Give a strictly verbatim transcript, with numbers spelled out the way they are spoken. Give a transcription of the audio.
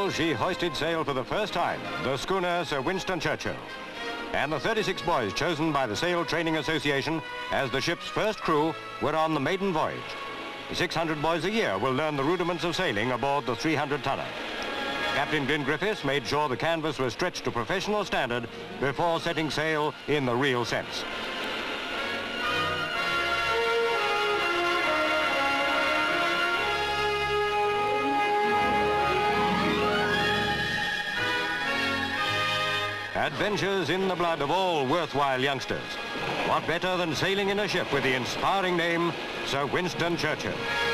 April, she hoisted sail for the first time, the schooner Sir Winston Churchill. And the thirty-six boys chosen by the Sail Training Association as the ship's first crew were on the maiden voyage. six hundred boys a year will learn the rudiments of sailing aboard the three hundred tonner. Captain Glyn Griffiths made sure the canvas was stretched to professional standard before setting sail in the real sense. Adventures in the blood of all worthwhile youngsters. What better than sailing in a ship with the inspiring name Sir Winston Churchill?